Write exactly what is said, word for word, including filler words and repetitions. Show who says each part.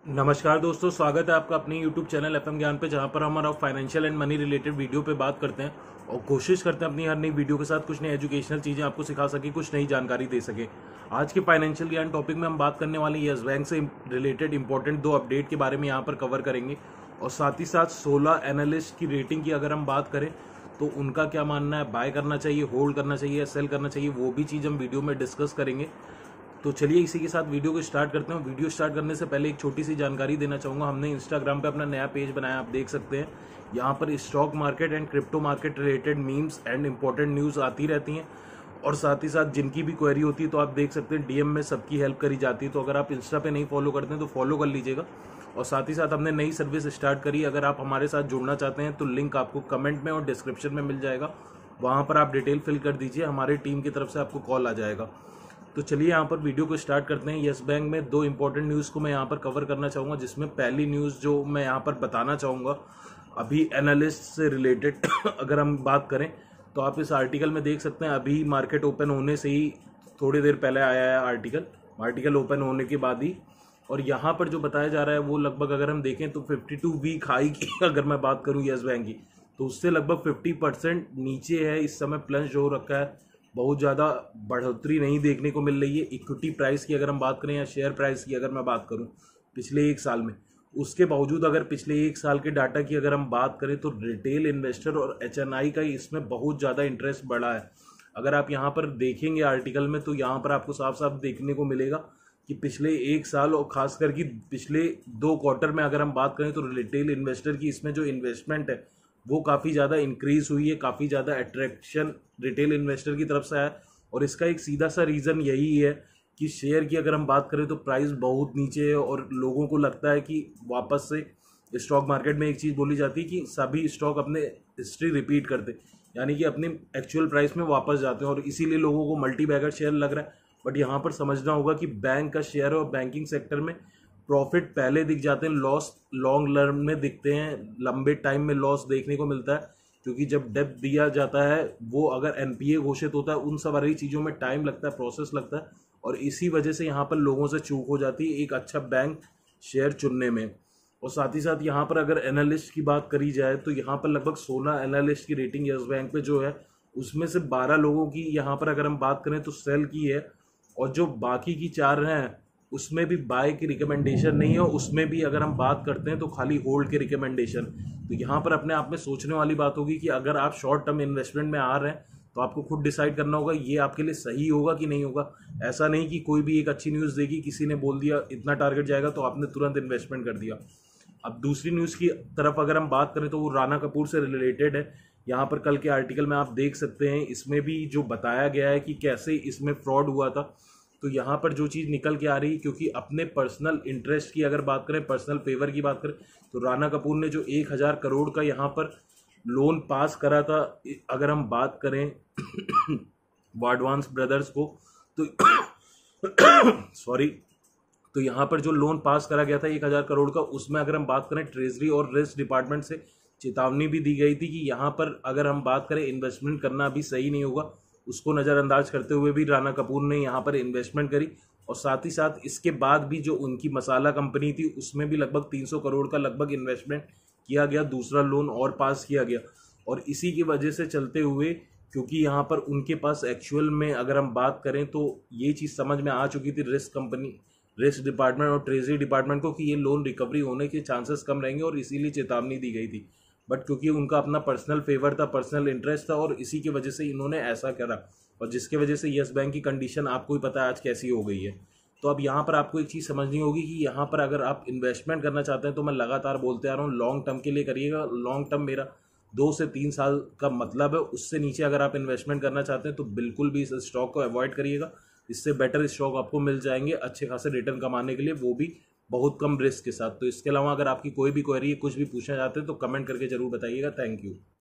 Speaker 1: नमस्कार दोस्तों, स्वागत है आपका अपने यूट्यूब चैनल एफ एम ज्ञान पे, जहां पर हमारा financial and money related video पे बात करते हैं और कोशिश करते हैं अपनी हर नई वीडियो के साथ कुछ नई एजुकेशनल चीज़ें आपको सिखा सके, कुछ नई जानकारी दे सके। आज के फाइनेंशियल ज्ञान टॉपिक में हम बात करने वाले यस बैंक से रिलेटेड इंपॉर्टेंट दो अपडेट के बारे में यहाँ पर कवर करेंगे और साथ ही साथ सोलह एनालिस्ट की रेटिंग की अगर हम बात करें तो उनका क्या मानना है, बाय करना चाहिए, होल्ड करना चाहिए या सेल करना चाहिए, वो भी चीज़ हम वीडियो में डिस्कस करेंगे। तो चलिए इसी के साथ वीडियो को स्टार्ट करते हैं। वीडियो स्टार्ट करने से पहले एक छोटी सी जानकारी देना चाहूँगा। हमने इंस्टाग्राम पे अपना नया पेज बनाया, आप देख सकते हैं। यहाँ पर stock market and crypto market related memes and important news आती रहती हैं और साथ ही साथ जिनकी भी क्वेरी होती है तो आप देख सकते हैं डीएम में सबकी हेल्प करी जाती है। तो अगर आप इंस्टा पे नहीं फॉलो करते हैं तो फॉलो कर लीजिएगा। और साथ ही साथ हमने नई सर्विस स्टार्ट करी, अगर आप हमारे साथ जुड़ना चाहते हैं तो लिंक आपको कमेंट में और डिस्क्रिप्शन में मिल जाएगा। वहाँ पर आप डिटेल फिल कर दीजिए, हमारी टीम की तरफ से आपको कॉल आ जाएगा। तो चलिए यहाँ पर वीडियो को स्टार्ट करते हैं। यस बैंक में दो इंपॉर्टेंट न्यूज़ को मैं यहाँ पर कवर करना चाहूँगा, जिसमें पहली न्यूज़ जो मैं यहाँ पर बताना चाहूँगा अभी एनालिस्ट से रिलेटेड अगर हम बात करें तो आप इस आर्टिकल में देख सकते हैं। अभी मार्केट ओपन होने से ही थोड़ी देर पहले आया है आर्टिकल, आर्टिकल ओपन होने के बाद ही। और यहाँ पर जो बताया जा रहा है वो लगभग अगर हम देखें तो फिफ्टी टू वीक हाई की अगर मैं बात करूँ यस बैंक की, तो उससे लगभग फिफ्टी परसेंट नीचे है इस समय, प्लंज हो रखा है। बहुत ज़्यादा बढ़ोतरी नहीं देखने को मिल रही है। इक्विटी प्राइस की अगर हम बात करें या शेयर प्राइस की अगर मैं बात करूं पिछले एक साल में, उसके बावजूद अगर पिछले एक साल के डाटा की अगर हम बात करें तो रिटेल इन्वेस्टर और एचएनआई का इसमें बहुत ज़्यादा इंटरेस्ट बढ़ा है। अगर आप यहाँ पर देखेंगे आर्टिकल में तो यहाँ पर आपको साफ साफ देखने को मिलेगा कि पिछले एक साल और खासकर कि पिछले दो क्वार्टर में अगर हम बात करें तो रिटेल इन्वेस्टर की इसमें जो इन्वेस्टमेंट है वो काफ़ी ज़्यादा इंक्रीज हुई है, काफ़ी ज़्यादा अट्रैक्शन रिटेल इन्वेस्टर की तरफ से आया। और इसका एक सीधा सा रीज़न यही है कि शेयर की अगर हम बात करें तो प्राइस बहुत नीचे है और लोगों को लगता है कि वापस से स्टॉक मार्केट में एक चीज़ बोली जाती है कि सभी स्टॉक अपने हिस्ट्री रिपीट करते, यानी कि अपनी एक्चुअल प्राइस में वापस जाते हैं और इसीलिए लोगों को मल्टी बैगर शेयर लग रहा है। बट यहाँ पर समझना होगा कि बैंक का शेयर और बैंकिंग सेक्टर में प्रॉफिट पहले दिख जाते हैं, लॉस लॉन्ग रन में दिखते हैं, लंबे टाइम में लॉस देखने को मिलता है। क्योंकि जब डेब्ट दिया जाता है वो अगर एनपीए घोषित होता है, उन सारी चीज़ों में टाइम लगता है, प्रोसेस लगता है और इसी वजह से यहाँ पर लोगों से चूक हो जाती है एक अच्छा बैंक शेयर चुनने में। और साथ ही साथ यहाँ पर अगर एनालिस्ट की बात करी जाए तो यहाँ पर लगभग सोलह एनालिस्ट की रेटिंग यस बैंक पे जो है, उसमें से बारह लोगों की यहाँ पर अगर हम बात करें तो सेल की है और जो बाकी की चार हैं उसमें भी बाय की रिकमेंडेशन नहीं है, उसमें भी अगर हम बात करते हैं तो खाली होल्ड की रिकमेंडेशन। तो यहाँ पर अपने आप में सोचने वाली बात होगी कि अगर आप शॉर्ट टर्म इन्वेस्टमेंट में आ रहे हैं तो आपको खुद डिसाइड करना होगा ये आपके लिए सही होगा कि नहीं होगा। ऐसा नहीं कि कोई भी एक अच्छी न्यूज़ देगी, किसी ने बोल दिया इतना टारगेट जाएगा तो आपने तुरंत इन्वेस्टमेंट कर दिया। अब दूसरी न्यूज़ की तरफ अगर हम बात करें तो वो राणा कपूर से रिलेटेड है। यहाँ पर कल के आर्टिकल में आप देख सकते हैं, इसमें भी जो बताया गया है कि कैसे इसमें फ्रॉड हुआ था। तो यहाँ पर जो चीज़ निकल के आ रही है, क्योंकि अपने पर्सनल इंटरेस्ट की अगर बात करें, पर्सनल फेवर की बात करें, तो राणा कपूर ने जो एक हज़ार करोड़ का यहाँ पर लोन पास करा था, अगर हम बात करें वाडवांस ब्रदर्स को तो सॉरी तो यहाँ पर जो लोन पास करा गया था एक हज़ार करोड़ का, उसमें अगर हम बात करें ट्रेजरी और रिस्क डिपार्टमेंट से चेतावनी भी दी गई थी कि यहाँ पर अगर हम बात करें इन्वेस्टमेंट करना भी सही नहीं होगा। उसको नज़रअंदाज करते हुए भी राणा कपूर ने यहाँ पर इन्वेस्टमेंट करी और साथ ही साथ इसके बाद भी जो उनकी मसाला कंपनी थी उसमें भी लगभग तीन सौ करोड़ का लगभग इन्वेस्टमेंट किया गया, दूसरा लोन और पास किया गया। और इसी की वजह से चलते हुए, क्योंकि यहाँ पर उनके पास एक्चुअल में अगर हम बात करें तो ये चीज़ समझ में आ चुकी थी रिस्क कंपनी रिस्क डिपार्टमेंट और ट्रेजरी डिपार्टमेंट को कि ये लोन रिकवरी होने के चांसेस कम रहेंगे और इसीलिए चेतावनी दी गई थी। बट क्योंकि उनका अपना पर्सनल फेवर था, पर्सनल इंटरेस्ट था और इसी की वजह से इन्होंने ऐसा करा और जिसके वजह से यस बैंक की कंडीशन आपको ही पता है आज कैसी हो गई है। तो अब यहाँ पर आपको एक चीज़ समझनी होगी कि यहाँ पर अगर आप इन्वेस्टमेंट करना चाहते हैं तो मैं लगातार बोलते आ रहा हूँ लॉन्ग टर्म के लिए करिएगा। लॉन्ग टर्म मेरा दो से तीन साल का मतलब है, उससे नीचे अगर आप इन्वेस्टमेंट करना चाहते हैं तो बिल्कुल भी इस स्टॉक को अवॉइड करिएगा। इससे बेटर स्टॉक आपको मिल जाएंगे अच्छे खासे रिटर्न कमाने के लिए, वो भी बहुत कम रिस्क के साथ। तो इसके अलावा अगर आपकी कोई भी क्वेरी है, कुछ भी पूछना चाहते हैं तो कमेंट करके जरूर बताइएगा। Thank you.